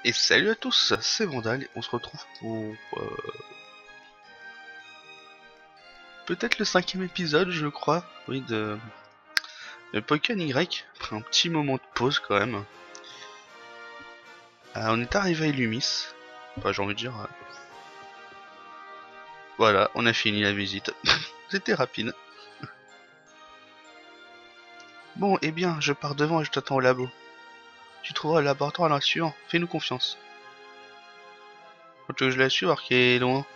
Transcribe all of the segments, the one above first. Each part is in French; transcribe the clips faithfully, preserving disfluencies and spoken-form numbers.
Et salut à tous, c'est Vandal et on se retrouve pour euh, peut-être le cinquième épisode, je crois, oui, de, de Pokémon Y, après un petit moment de pause quand même. Euh, on est arrivé à Illumis, enfin j'ai envie de dire, euh, voilà, on a fini la visite. C'était rapide. Bon, eh bien, je pars devant et je t'attends au labo. Tu trouveras le laboratoire à la suivante, fais-nous confiance. Faut que je la suive alors qu'elle est loin.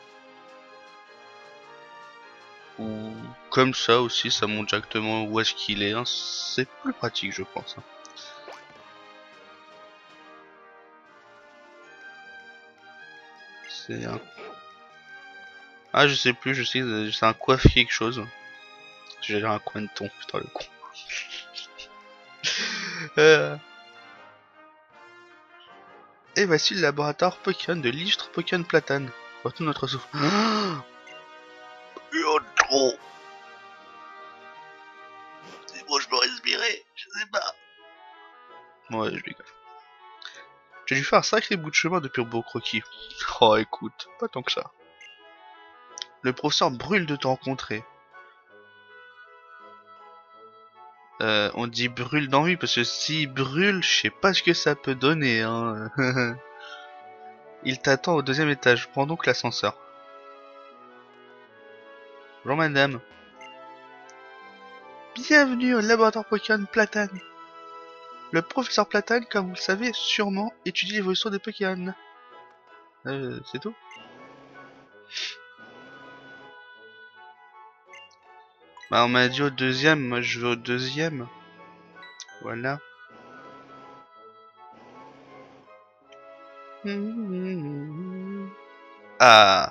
Ou comme ça aussi, ça montre directement où est-ce qu'il est, hein. C'est plus pratique je pense. Hein. C'est un... Ah, je sais plus, je sais, euh, c'est un coiffe quelque chose. J'allais dire un coin de ton, putain le con. Euh... Et voici le laboratoire Pokémon de l'Istre Pokémon Platane. Retenu notre souffle. Ah, trop. C'est bon, je peux respirer, je sais pas. Ouais, je rigole. J'ai dû faire un sacré bout de chemin depuis Beau Croquis. Oh, écoute, pas tant que ça. Le professeur brûle de te rencontrer. Euh, on dit brûle d'envie parce que si brûle, je sais pas ce que ça peut donner. Hein. Il t'attend au deuxième étage. Prends donc l'ascenseur. Bonjour madame. Bienvenue au laboratoire Pokémon Platane. Le professeur Platane, comme vous le savez sûrement, étudie l'évolution des Pokémon. Euh, c'est tout. Bah on m'a dit au deuxième, moi je vais au deuxième. Voilà. Ah,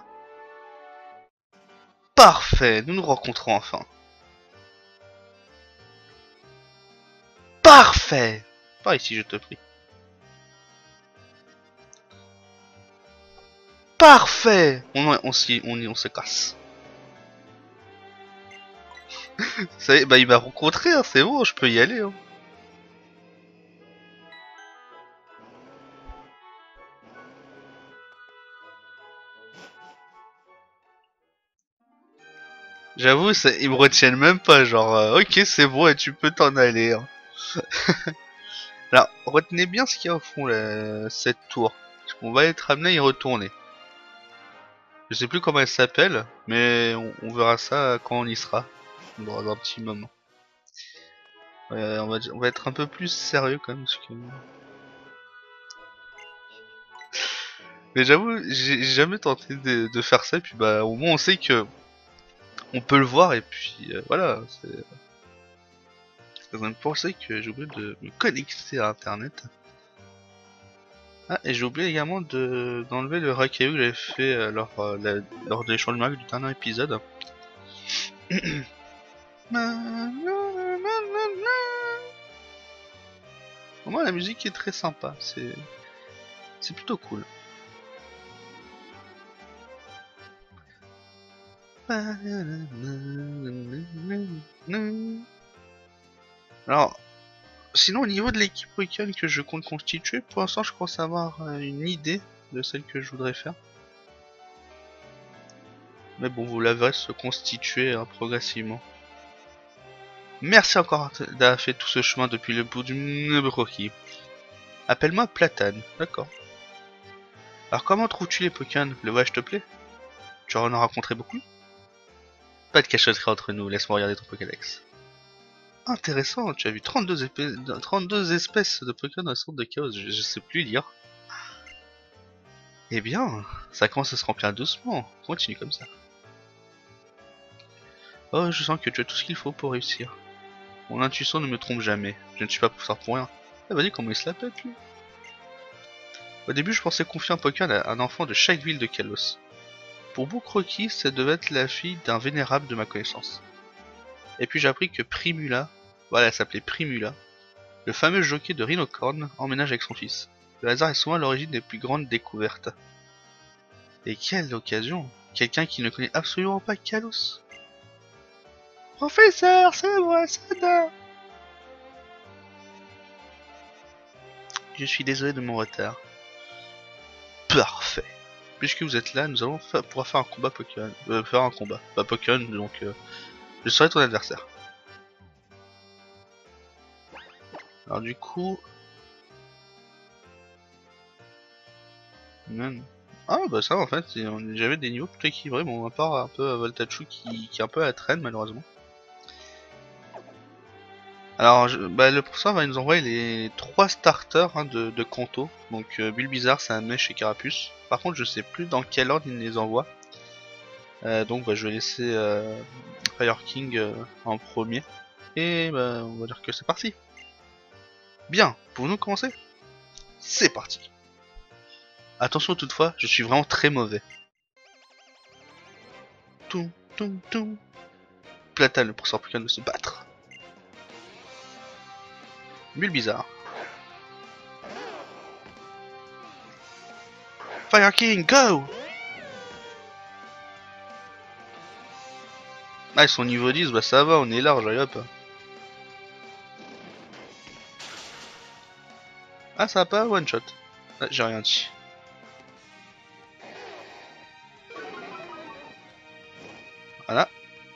parfait, nous nous rencontrons enfin. Parfait. Par ici, je te prie. Parfait. On, on, s'y- on, y- on se casse. Ça y est, bah il m'a rencontré, hein, c'est bon, je peux y aller. Hein. J'avoue, ça- ils me retiennent même pas, genre, euh, ok, c'est bon, et tu peux t'en aller. Hein. Alors, retenez bien ce qu'il y a au fond, là, cette tour. Parce qu'on va être amené à y retourner. Je sais plus comment elle s'appelle, mais on, on verra ça quand on y sera. Dans un petit moment. Ouais, on, va, on va être un peu plus sérieux quand même. Parce que... Mais j'avoue, j'ai jamais tenté de, de faire ça, et puis bah au moins on sait que on peut le voir, et puis euh, voilà. C'est... Ça me penser que j'ai oublié de me connecter à internet. Ah, et j'ai oublié également de d'enlever le racaillou que j'avais fait euh, lors, euh, la- lors des changements du dernier épisode. Au moins la musique est très sympa, c'est c'est plutôt cool. Alors, sinon au niveau de l'équipe Pokémon que je compte constituer, pour l'instant je commence à avoir euh, une idée de celle que je voudrais faire. Mais bon, vous la verrez se constituer hein, progressivement. Merci encore d'avoir fait tout ce chemin depuis le bout du croquis. Appelle-moi Platane, d'accord. Alors comment trouves-tu les Pokémon? Le voyage te plaît? Tu en as rencontré beaucoup? Pas de cachotterie entre nous, laisse-moi regarder ton Pokédex. Intéressant, tu as vu trente-deux, épais, trente-deux espèces de Pokémon dans le centre de Chaos, je, je sais plus lire. Eh bien, ça commence à se remplir doucement, continue comme ça. Oh, je sens que tu as tout ce qu'il faut pour réussir. Mon intuition ne me trompe jamais, je ne suis pas professeur pour rien. Ah vas-y, comment il se la pète lui? Au début, je pensais confier un Pokémon à un enfant de chaque ville de Kalos. Pour Boukroki, ça devait être la fille d'un vénérable de ma connaissance. Et puis j'ai appris que Primula, voilà, elle s'appelait Primula, le fameux jockey de Rhinocorn, emménage avec son fils. Le hasard est souvent à l'origine des plus grandes découvertes. Et quelle occasion! Quelqu'un qui ne connaît absolument pas Kalos. Professeur, c'est moi, Sada! Je suis désolé de mon retard. Parfait. Puisque vous êtes là, nous allons fa pouvoir faire un combat Pokémon. Euh, faire un combat. Pas Pokémon, donc euh, je serai ton adversaire. Alors du coup... Non. Ah bah ça en fait, j'avais des niveaux plutôt équilibrés, bon à part un peu Voltachu qui, qui est un peu à la traîne malheureusement. Alors je, bah, le professeur va nous envoyer les trois starters hein, de, de Kanto. Donc euh, Bulbizarre, Salamèche et Carapuce. Par contre je sais plus dans quel ordre il les envoie. Euh, donc bah, je vais laisser euh, Fire King euh, en premier. Et bah, on va dire que c'est parti. Bien, pouvons-nous commencer? C'est parti. Attention toutefois, je suis vraiment très mauvais. Toum, toum, toum. Platane, le professeur Pokémon de se battre. Bulbizarre. Fire King, go! Ah, ils sont niveau dix, bah ça va, on est large, allez hop. Ah, ça va pas one shot. Ah, j'ai rien dit. Voilà.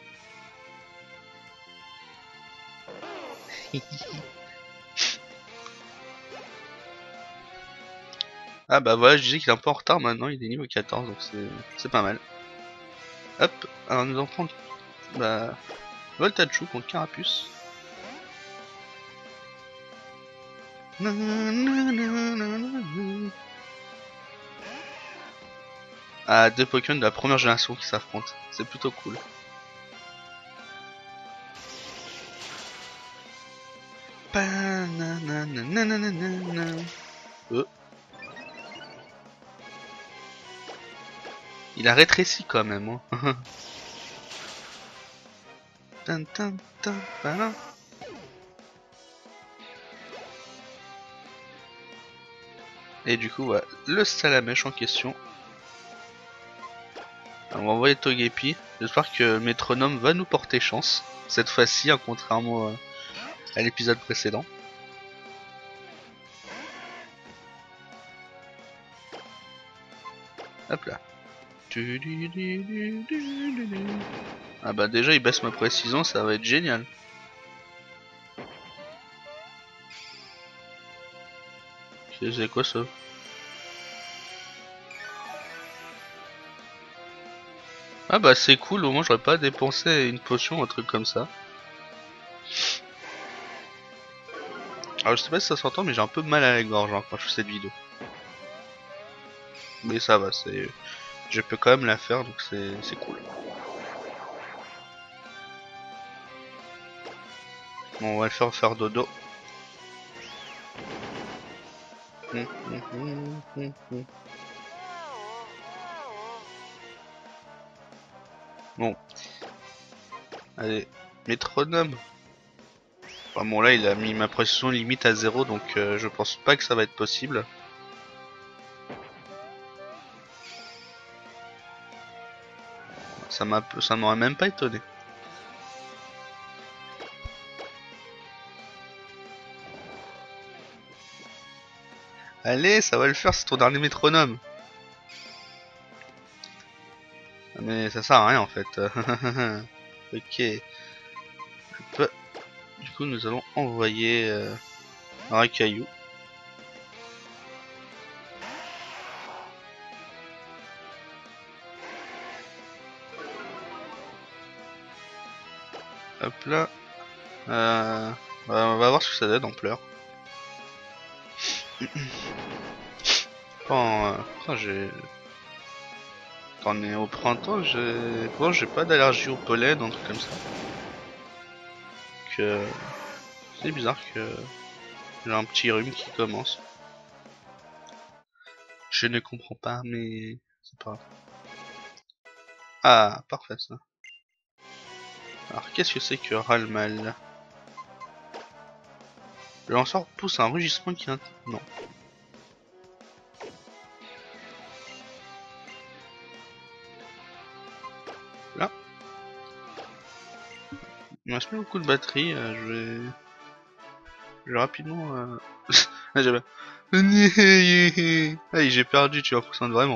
Ah bah voilà, je disais qu'il est un peu en retard maintenant, il est niveau quatorze, donc c'est pas mal. Hop, alors nous allons prendre bah, Voltachu contre Carapuce. Ah, deux Pokémon de la première génération qui s'affrontent, c'est plutôt cool. Euh. Il a rétréci quand même. Hein. Et du coup, voilà, le Salamèche en question. On va envoyer Togepi. J'espère que Métronome va nous porter chance. Cette fois-ci, hein, contrairement à l'épisode précédent. Hop là. Ah bah déjà, il baisse ma précision, ça va être génial. C'est quoi ça? Ah bah c'est cool, au moins j'aurais pas dépensé une potion ou un truc comme ça. Alors je sais pas si ça s'entend mais j'ai un peu mal à la gorge hein, quand je fais cette vidéo. Mais ça va, c'est, je peux quand même la faire donc c'est cool. Bon, on va le faire faire dodo. Hum, hum, hum, hum, hum. Bon. Allez, métronome. Enfin, bon là il a mis ma pression limite à zéro donc euh, je pense pas que ça va être possible. Ça m'a, ça m'aurait même pas étonné. Allez, ça va le faire, c'est ton dernier métronome. Mais ça sert à rien en fait. Ok. Hop. Du coup, nous allons envoyer euh, un Rakaillou. Hop là. Euh, on va voir ce que ça donne en pleurs. Bon, euh, j'ai. T'en es au printemps, j'ai. Bon, j'ai pas d'allergie au pollen, un truc comme ça. Que. C'est bizarre que. J'ai un petit rhume qui commence. Je ne comprends pas, mais. C'est pas grave. Ah, parfait ça. Alors, qu'est-ce que c'est que Ralmal? Le lanceur pousse un rugissement qui... Non. Là. Il me reste plus beaucoup de batterie. Euh, je vais... Je vais rapidement... Euh... Ah, j'ai ah, j'ai perdu, tu vois, vraiment.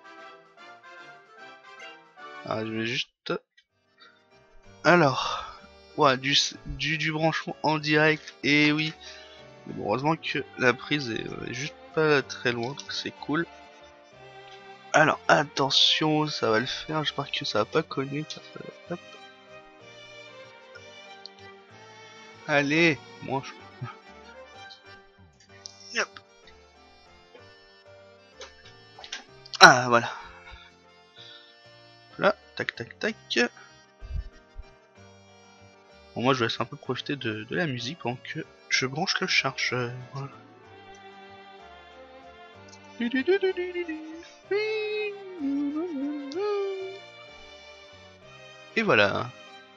Ah, je vais juste... Alors... Ouais, du, du, du branchement en direct, et oui. Mais bon, heureusement que la prise est, euh, juste pas très loin, donc c'est cool. Alors, attention, ça va le faire, j'espère que ça va pas cogner. Hop. Allez, moi je... Hop. Ah, voilà. Là, tac, tac, tac. Bon, moi je vais laisser un peu profiter de, de la musique pendant que je branche le chargeur. Voilà. Et voilà.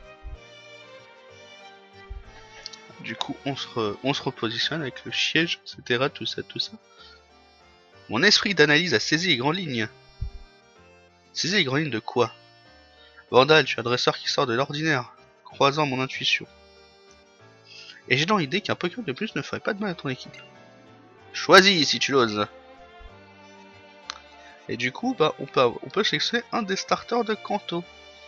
Du coup, on se, re, on se repositionne avec le siège, et cetera. Tout ça, tout ça. Mon esprit d'analyse a saisi les grandes lignes. Saisi les grandes lignes de quoi? Vandal, tu es un dresseur qui sort de l'ordinaire, croisant mon intuition. Et j'ai dans l'idée qu'un Pokémon de plus ne ferait pas de mal à ton équipe. Choisis si tu l'oses. Et du coup, bah, on peut, on peut sélectionner un des starters de Kanto.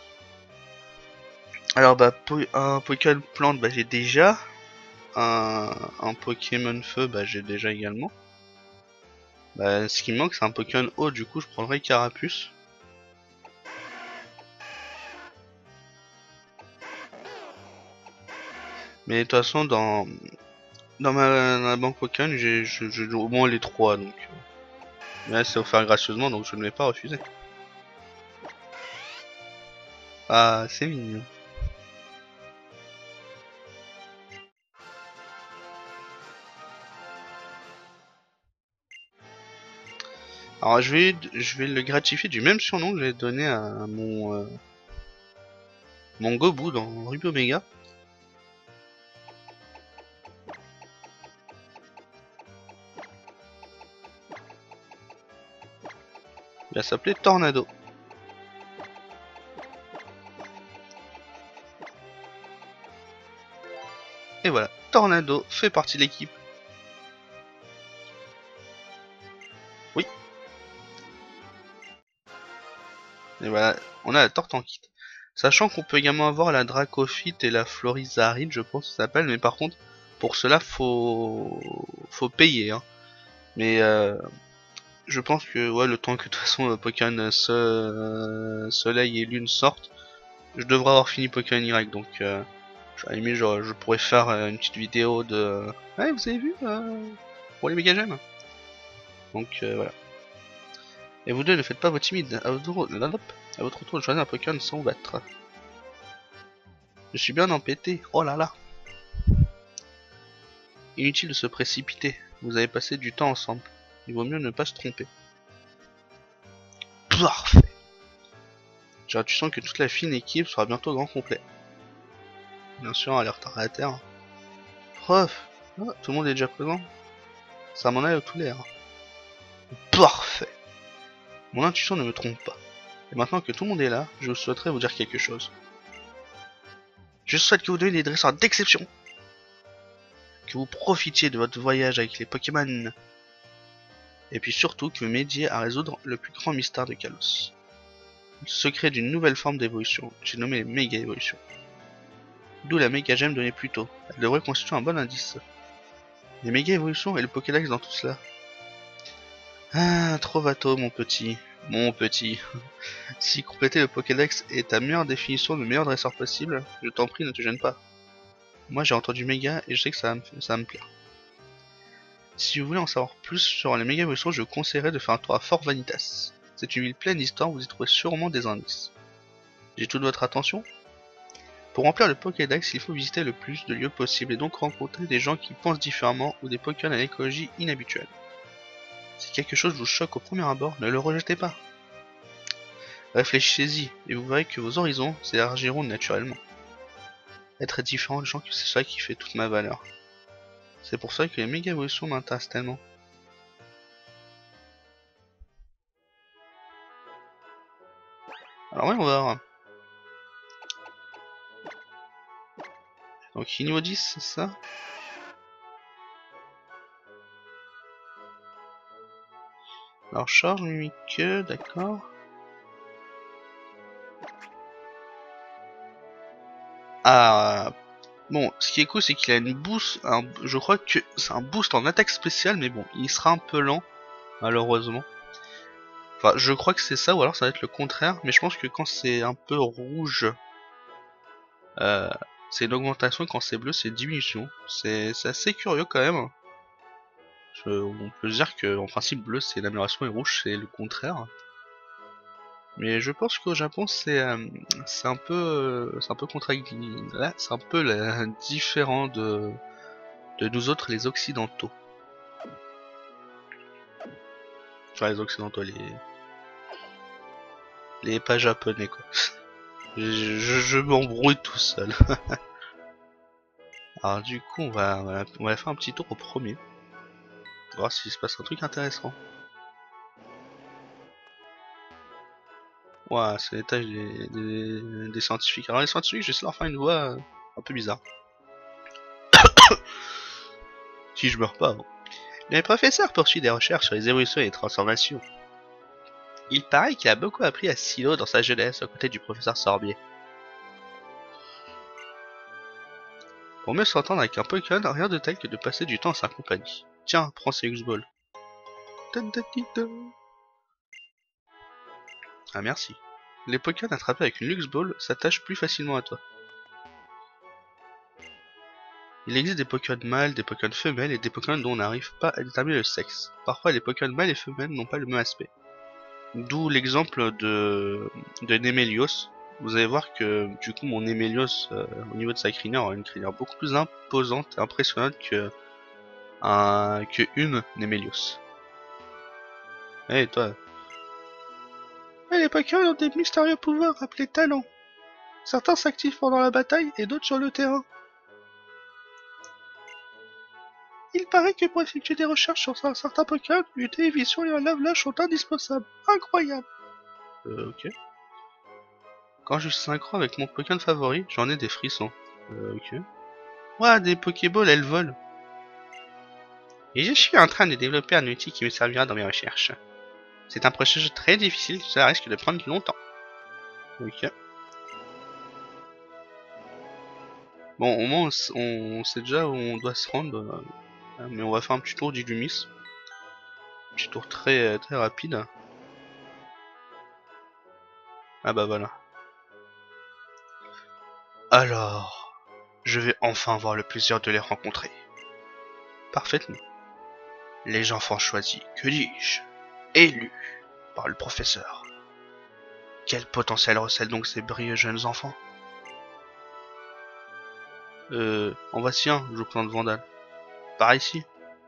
Alors, bah, po un Pokémon plante, bah, j'ai déjà. Un, un Pokémon feu, bah, j'ai déjà également. Bah, ce qui me manque, c'est un Pokémon eau, du coup, je prendrai Carapuce. Mais de toute façon, dans, dans ma, dans ma banque Pokémon, j'ai au moins les trois, donc. Mais là, c'est offert gracieusement, donc je ne vais pas refuser. Ah, c'est mignon. Alors je vais, je vais le gratifier du même surnom que j'ai donné à mon, euh, mon Gobu dans Ruby Omega. Il va s'appeler Tornado. Et voilà, Tornado fait partie de l'équipe. Oui. Et voilà, on a la Tortank. Sachant qu'on peut également avoir la Dracofite et la Florizaride, je pense que ça s'appelle, mais par contre, pour cela, faut, faut payer. Hein. Mais euh, je pense que ouais, le temps que de toute façon Pokémon so Soleil et Lune sortent, je devrais avoir fini Pokémon Y, donc euh, à la limite, je, je pourrais faire euh, une petite vidéo de... Ouais, vous avez vu euh, pour les méga gemmes. Donc euh, voilà. Et vous deux, ne faites pas vos timides. À votre, à votre tour de choisir un Pokémon sans vous battre. Je suis bien empêté. Oh là là. Inutile de se précipiter. Vous avez passé du temps ensemble. Il vaut mieux ne pas se tromper. Parfait. Genre, tu sens que toute la fine équipe sera bientôt au grand complet. Bien sûr, elle est retardataire. Prof. Oh, tout le monde est déjà présent. Ça m'en a tout l'air. Parfait. Mon intuition ne me trompe pas. Et maintenant que tout le monde est là, je souhaiterais vous dire quelque chose. Je souhaite que vous deveniez des dresseurs d'exception. Que vous profitiez de votre voyage avec les Pokémon. Et puis surtout que vous m'aidiez à résoudre le plus grand mystère de Kalos. Le secret d'une nouvelle forme d'évolution. J'ai nommé les méga évolutions. D'où la méga gemme donnée plus tôt. Elle devrait constituer un bon indice. Les méga évolutions et le Pokédex dans tout cela. Ah, Trovato, mon petit. Mon petit. Si compléter le Pokédex est ta meilleure définition de meilleur dresseur possible, je t'en prie, ne te gêne pas. Moi j'ai entendu méga et je sais que ça va me, ça va me plaire. Si vous voulez en savoir plus sur les méga évolutions, je vous conseillerais de faire un tour à Fort Vanitas. C'est une ville pleine d'histoires, vous y trouvez sûrement des indices. J'ai toute votre attention? Pour remplir le Pokédex, il faut visiter le plus de lieux possible et donc rencontrer des gens qui pensent différemment ou des Pokémon à l'écologie inhabituelle. Si quelque chose vous choque au premier abord, ne le rejetez pas. Réfléchissez-y et vous verrez que vos horizons s'élargiront naturellement. Être différent des gens, c'est ça qui fait toute ma valeur. C'est pour ça que les méga évolutions m'intéressent tellement. Alors oui, on va voir. Donc niveau dix, c'est ça. Alors charge mimique, d'accord. Ah bon, ce qui est cool c'est qu'il a une boost, un, je crois que c'est un boost en attaque spéciale, mais bon, il sera un peu lent, malheureusement. Enfin, je crois que c'est ça, ou alors ça va être le contraire, mais je pense que quand c'est un peu rouge, euh, c'est une augmentation, et quand c'est bleu, c'est une diminution. C'est assez curieux quand même. Je, on peut se dire que en principe bleu c'est l'amélioration et rouge c'est le contraire. Mais je pense qu'au Japon c'est euh, c'est un peu euh, c'est un peu contradictoire. Là c'est un peu la, différent de de nous autres les occidentaux. Enfin les occidentaux les les pas japonais quoi. Je, je, je m'embrouille tout seul. Alors du coup on va, on va on va faire un petit tour au premier. Voir s'il se passe un truc intéressant. Ouah, c'est l'étage des, des, des scientifiques. Alors les scientifiques, je vais essayer de leur faire une voix euh, un peu bizarre. Si je meurs pas. Hein. Le professeur poursuit des recherches sur les évolutions et les transformations. Il paraît qu'il a beaucoup appris à Silo dans sa jeunesse, aux côtés du professeur Sorbier. Pour mieux s'entendre avec un Pokémon, rien de tel que de passer du temps à sa compagnie. Tiens, prends ces X-Balls. Ah merci. Les Pokémon attrapés avec une Lux Ball s'attachent plus facilement à toi. Il existe des Pokémon mâles, des Pokémon femelles et des Pokémon dont on n'arrive pas à déterminer le sexe. Parfois les Pokémon mâles et femelles n'ont pas le même aspect. D'où l'exemple de, de Nemelios. Vous allez voir que du coup mon Nemelios euh, au niveau de sa crinière aura une crinière beaucoup plus imposante et impressionnante que, un, que une Nemelios. Eh hey, toi. Et les Pokémon ont des mystérieux pouvoirs appelés talents. Certains s'activent pendant la bataille et d'autres sur le terrain. Il paraît que pour effectuer des recherches sur un certain Pokémon, une télévision et un lave-linge sont indispensables. Incroyable. Euh, ok. Quand je synchro avec mon Pokémon favori, j'en ai des frissons. Euh, ok. Ouah, des Pokéballs, elles volent. Et je suis en train de développer un outil qui me servira dans mes recherches. C'est un processus très difficile, cela risque de prendre longtemps. Ok. Bon, au moins on, on sait déjà où on doit se rendre, euh, mais on va faire un petit tour d'Illumis. Un petit tour très très rapide. Ah bah voilà. Alors, je vais enfin avoir le plaisir de les rencontrer. Parfaitement. Les enfants choisis, que dis-je, élus par le professeur. Quel potentiel recèlent donc ces brillants jeunes enfants? Euh, en voici un, je vous présente Vandal. Par ici.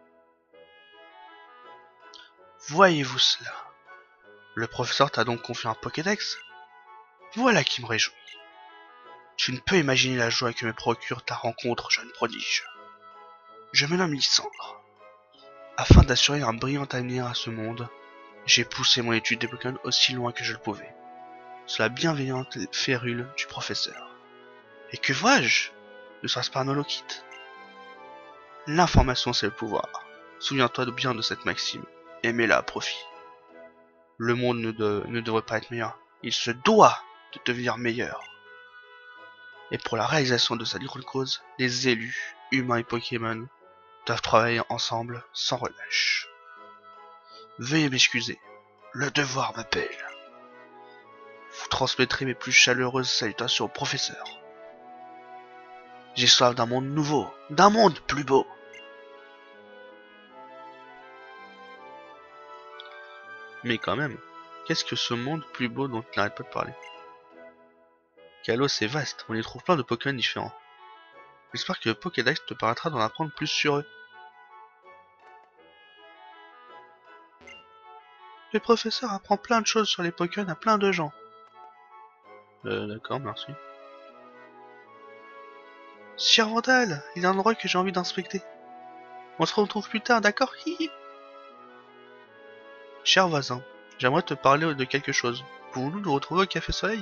Voyez-vous cela? Le professeur t'a donc confié un Pokédex? Voilà qui me réjouit. Tu ne peux imaginer la joie que me procure ta rencontre, jeune prodige. Je me nomme Lysandre. Afin d'assurer un brillant avenir à ce monde, j'ai poussé mon étude des Pokémon aussi loin que je le pouvais, sous la bienveillante férule du professeur. Et que vois-je? Ne serait-ce pas un holokit? L'information c'est le pouvoir. Souviens-toi bien de cette maxime, et mets-la à profit. Le monde ne, de, ne devrait pas être meilleur, il se doit de devenir meilleur. Et pour la réalisation de sa grande cause, les élus, humains et Pokémon, doivent travailler ensemble sans relâche. Veuillez m'excuser, le devoir m'appelle. Vous transmettrez mes plus chaleureuses salutations au professeur. J'ai soif d'un monde nouveau, d'un monde plus beau. Mais quand même, qu'est-ce que ce monde plus beau dont il n'arrête pas de parler? Kalos c'est vaste, on y trouve plein de Pokémon différents. J'espère que le Pokédex te permettra d'en apprendre plus sur eux. Le professeur apprend plein de choses sur les Pokémon à plein de gens. Euh, d'accord, merci. Cher Vandal, il y a un endroit que j'ai envie d'inspecter. On se retrouve plus tard, d'accord? Hihi. Cher voisin, j'aimerais te parler de quelque chose. Pouvons-nous nous retrouver au Café Soleil?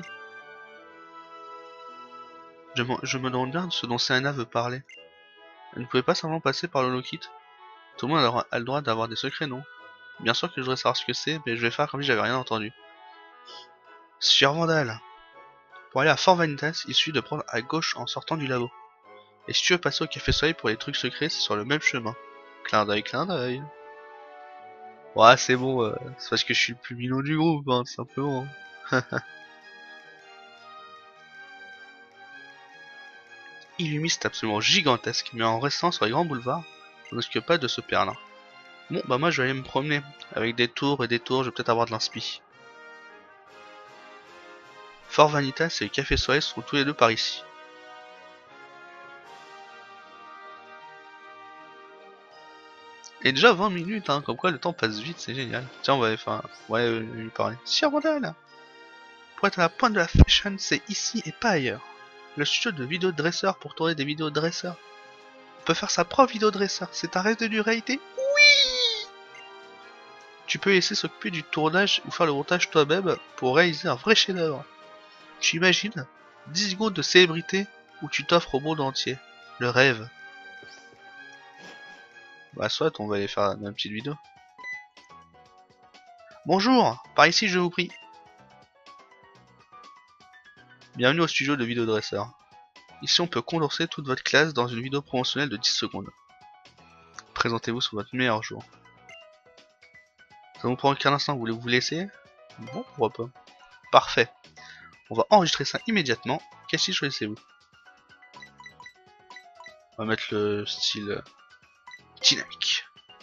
Je, je me demande bien ce dont Serena veut parler. Elle ne pouvait pas simplement passer par le Holokit. Tout le monde a le droit d'avoir des secrets, non? Bien sûr que je voudrais savoir ce que c'est, mais je vais faire comme si j'avais rien entendu. Sieur Vandal, pour aller à Fort Vanitas, il suffit de prendre à gauche en sortant du labo. Et si tu veux passer au Café Soleil pour les trucs secrets, c'est sur le même chemin. Clin d'œil, clin d'œil. Ouais, c'est bon, euh, c'est parce que je suis le plus minot du groupe, hein, tout simplement. Illumi, c'est absolument gigantesque, mais en restant sur les grands boulevards, on ne risque pas de se perdre. Bon, bah moi je vais aller me promener. Avec des tours et des tours, je vais peut-être avoir de l'inspi. Fort Vanitas et le Café Soleil sont tous les deux par ici. Et déjà vingt minutes, hein, comme quoi le temps passe vite, c'est génial. Tiens, on va enfin, ouais, euh, lui parler. Sire Vandal, pour être à la pointe de la fashion, c'est ici et pas ailleurs. Le studio de vidéo dresseur pour tourner des vidéos dresseurs. On peut faire sa propre vidéo dresseur, c'est un rêve de réalité. Oui. Tu peux laisser s'occuper du tournage ou faire le montage toi-même pour réaliser un vrai chef-d'œuvre. Tu imagines dix secondes de célébrité où tu t'offres au monde entier. Le rêve. Bah soit on va aller faire une petite vidéo. Bonjour, par ici je vous prie. Bienvenue au studio de vidéodresseur. Ici on peut condenser toute votre classe dans une vidéo promotionnelle de dix secondes. Présentez-vous sous votre meilleur jour. Ça vous prend qu'un instant, voulez-vous vous laisser? Bon, pourquoi pas. Parfait. On va enregistrer ça immédiatement. Quel style choisissez-vous? On va mettre le style euh, dynamique.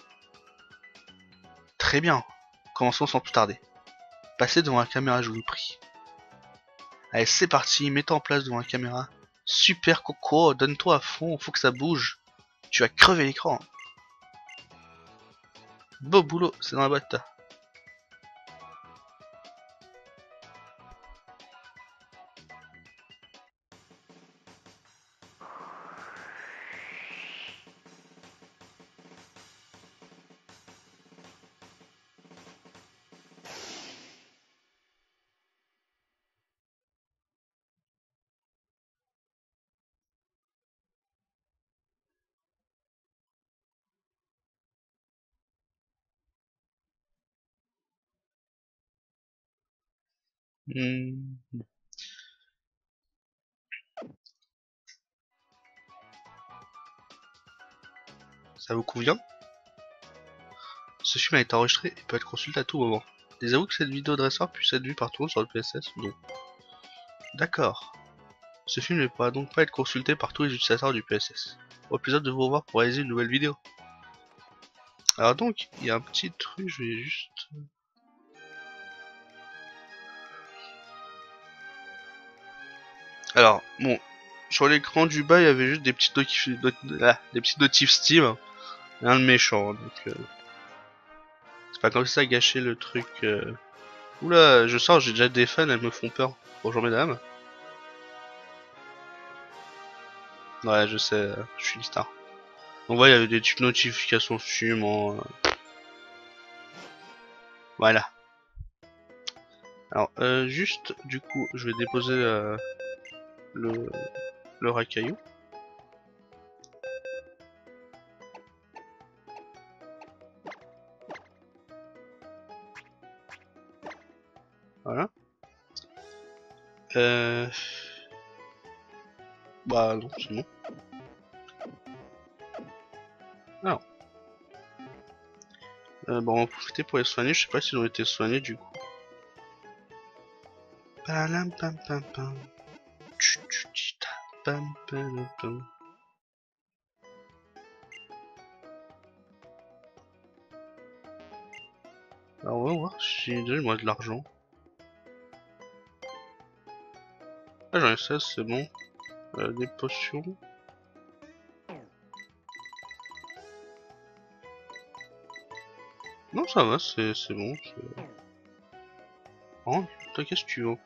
Très bien. Commençons sans plus tarder. Passez devant la caméra, je vous prie. Allez, c'est parti, mets-toi en place devant la caméra. Super Coco, donne-toi à fond, faut que ça bouge. Tu vas crever l'écran. Beau boulot, c'est dans la boîte. Hmm, ça vous convient? Ce film a été enregistré et peut être consulté à tout moment. Désavoue que cette vidéo dresseur puisse être vue par tout le monde sur le P S S? Non. D'accord. Ce film ne pourra donc pas être consulté par tous les utilisateurs du P S S. Au plaisir de vous revoir pour réaliser une nouvelle vidéo. Alors donc, il y a un petit truc, je vais juste... Alors, bon, sur l'écran du bas, il y avait juste des petites notifs, ah, des petites notifs Steam, rien de méchant, donc euh, c'est pas comme ça à gâcher le truc. Euh... Oula, je sors, j'ai déjà des fans, elles me font peur. Bonjour mesdames. Ouais, je sais, euh, je suis une star. Donc voilà, il y avait des petites notifications Steam, en, euh, voilà. Alors, euh, juste, du coup, je vais déposer euh, le, le racaillou. Voilà. Euh... Bah non, c'est bon. Alors, euh, bon, on va profiter pour les soigner. Je sais pas s'ils ont été soignés du coup. Palam pam pam pam. Tchu, tchu, tchi, ta, pam pam pam. Alors on va voir si j'ai déjà moi de l'argent. Ah j'en ai seize, c'est bon. Euh, des potions. Non ça va, c'est bon. Oh, toi qu'est-ce que tu veux?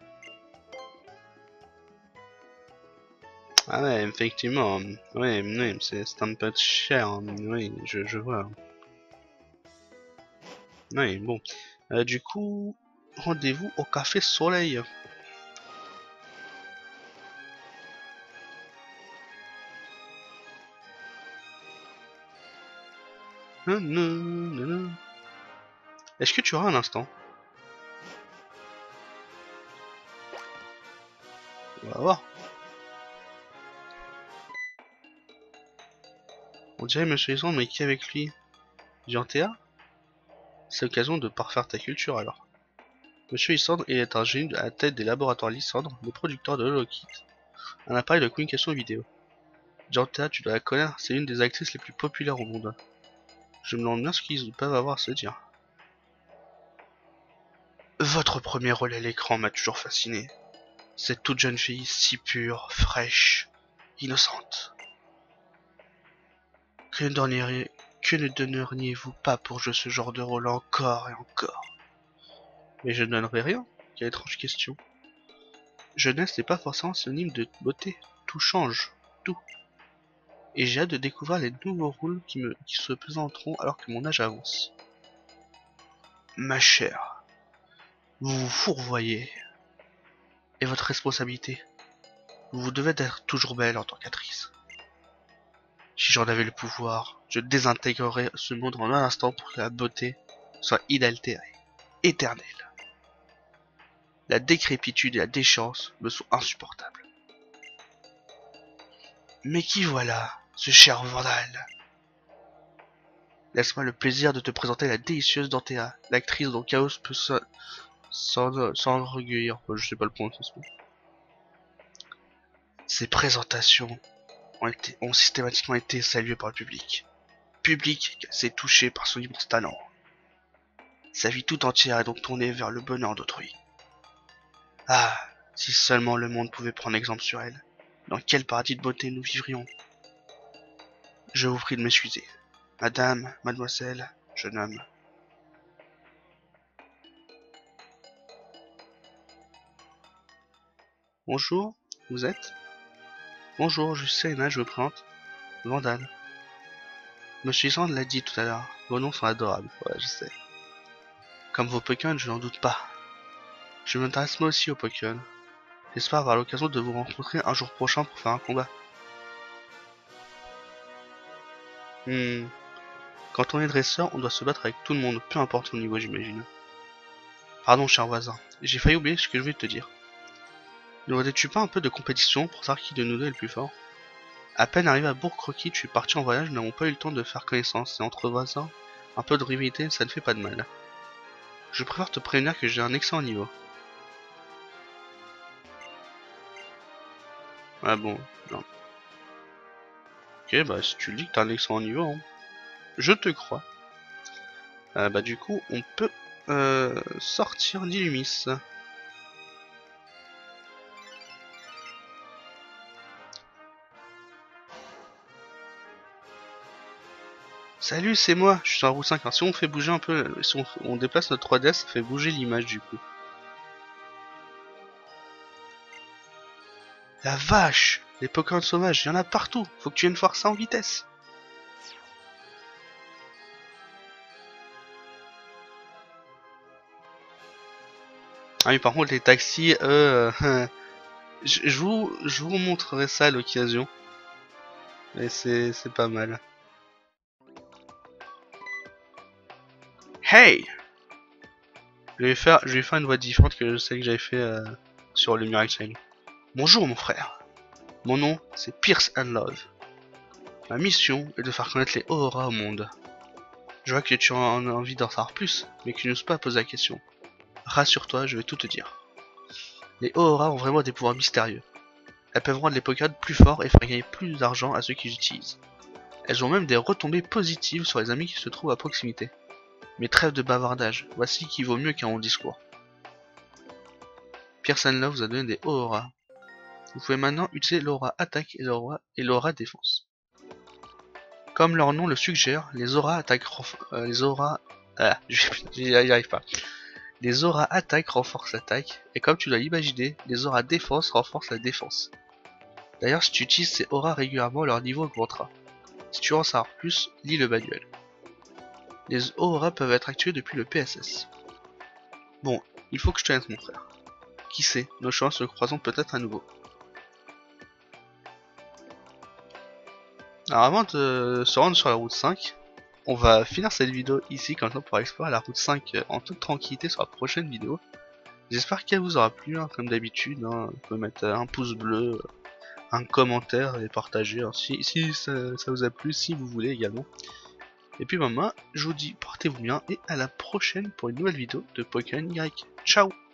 Ah ouais, effectivement. Ouais, ouais c'est un peu cher. Hein. Oui, je, je vois. Oui, bon. Euh, du coup, rendez-vous au Café Soleil. Est-ce que tu auras un instant? On va voir. On dirait Monsieur Lisandre, mais qui avec lui? Giantea? C'est l'occasion de parfaire ta culture alors. Monsieur Lisandre est un génie à la tête des laboratoires Lisandre, le producteur de HoloKit, un appareil de communication vidéo. Giantea, tu dois la connaître, c'est l'une des actrices les plus populaires au monde. Je me demande bien ce qu'ils peuvent avoir à se dire. Votre premier rôle à l'écran m'a toujours fasciné. Cette toute jeune fille, si pure, fraîche, innocente. Que ne donneriez- que ne donneriez-vous pas pour jouer ce genre de rôle encore et encore? Mais je ne donnerai rien. Quelle étrange question. Jeunesse n'est pas forcément synonyme de beauté. Tout change. Tout. Et j'ai hâte de découvrir les nouveaux rôles qui, me, qui se présenteront alors que mon âge avance. Ma chère, vous vous fourvoyez. Et votre responsabilité. Vous devez être toujours belle en tant qu'actrice. Si j'en avais le pouvoir, je désintégrerais ce monde en un instant pour que la beauté soit inaltérée, éternelle. La décrépitude et la déchéance me sont insupportables. Mais qui voilà, ce cher Vandal? Laisse-moi le plaisir de te présenter la délicieuse Dantea, l'actrice dont Chaos peut s'enorgueillir. Je sais pas le prononciation. Ces présentations ont, été, ont systématiquement été saluées par le public. Public qui s'est touché par son immense talent. Sa vie tout entière est donc tournée vers le bonheur d'autrui. Ah, si seulement le monde pouvait prendre exemple sur elle. Dans quel paradis de beauté nous vivrions? Je vous prie de m'excuser. Madame, mademoiselle, jeune homme. Bonjour, vous êtes? Bonjour, je suis Serena, je me présente. Vandal. Monsieur Isand l'a dit tout à l'heure, vos noms sont adorables, ouais, je sais. Comme vos Pokémon, je n'en doute pas. Je m'intéresse moi aussi aux Pokémon. J'espère avoir l'occasion de vous rencontrer un jour prochain pour faire un combat. Hmm. Quand on est dresseur, on doit se battre avec tout le monde, peu importe son niveau, j'imagine. Pardon, cher voisin, j'ai failli oublier ce que je voulais te dire. Ne voudrais-tu pas un peu de compétition pour savoir qui de nous deux est le plus fort? À peine arrivé à Bourg-Croquis, je suis parti en voyage, nous n'avons pas eu le temps de faire connaissance, et entre voisins, un peu de rivalité, ça ne fait pas de mal. Je préfère te prévenir que j'ai un excellent niveau. Ah bon, non. Ok, bah si tu le dis que t'as un excellent niveau, hein. Je te crois. Euh, bah du coup, on peut euh, sortir d'Illumis. Salut, c'est moi, je suis sur la route cinq. Alors, si on fait bouger un peu, si on, on déplace notre trois D S, ça fait bouger l'image du coup. La vache! Les Pokémon sauvages, il y en a partout. Faut que tu viennes voir ça en vitesse. Ah oui, par contre, les taxis, eux... Euh, je, je, vous, je vous montrerai ça à l'occasion. Mais c'est pas mal. Hey! Je vais faire, je vais faire une voix différente que celle que j'avais fait euh, sur le Miracle Chain. Bonjour mon frère. Mon nom, c'est Pierce and Love. Ma mission est de faire connaître les auras au monde. Je vois que tu as envie d'en savoir plus, mais que tu n'oses pas poser la question. Rassure-toi, je vais tout te dire. Les auras ont vraiment des pouvoirs mystérieux. Elles peuvent rendre les Pokémon plus forts et faire gagner plus d'argent à ceux qui les utilisent. Elles ont même des retombées positives sur les amis qui se trouvent à proximité. Mais trêve de bavardage, voici qui vaut mieux qu'un long discours. Pierce and Love vous a donné des auras. Vous pouvez maintenant utiliser l'aura attaque et l'aura et l'aura défense. Comme leur nom le suggère, les auras attaque euh, les auras ah, j'y arrive pas. Les auras attaque renforcent l'attaque et comme tu dois l'imaginer, les auras défense renforcent la défense. D'ailleurs, si tu utilises ces auras régulièrement, leur niveau augmentera. Si tu veux en savoir plus, lis le manuel. Les auras peuvent être activées depuis le P S S. Bon, il faut que je te laisse mon frère. Qui sait, nos chances se croisons peut-être à nouveau. Alors avant de se rendre sur la route cinq, on va finir cette vidéo ici, comme ça on pourra explorer la route cinq en toute tranquillité sur la prochaine vidéo. J'espère qu'elle vous aura plu, hein, comme d'habitude, hein. Vous pouvez mettre un pouce bleu, un commentaire et partager, hein, si, si ça, ça vous a plu, si vous voulez également. Et puis bah, moi, je vous dis portez-vous bien et à la prochaine pour une nouvelle vidéo de Pokémon Y. Ciao!